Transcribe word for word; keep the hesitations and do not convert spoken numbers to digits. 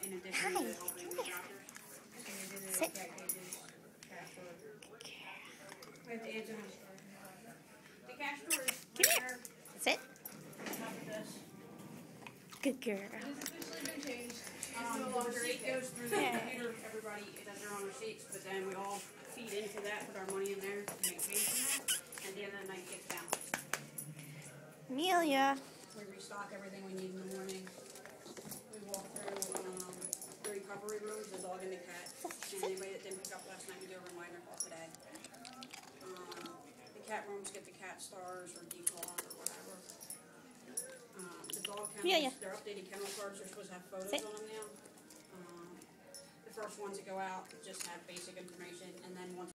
in addition Hi. to helping the doctors. Sit. We have to answer them. The cash store is Come here. Sit. this. Good girl. It has officially been changed. Um, the receipt goes through the computer. Everybody does their own receipts, but then we all feed into that, put our money in there, and make payments from that. And at the end of the night, it gets balanced. Amelia. We restock everything we need in the morning. We walk through um, the recovery rooms, the dog and the cat. And anybody that didn't pick up last night, we do a reminder call today. Um, the cat rooms get the cat stars or declaws or whatever. Um, the dog kennels, Yeah, yeah. they're updated kennel cards. They're supposed to have photos Sit. on them now. Um, the first ones that go out just have basic information, and then once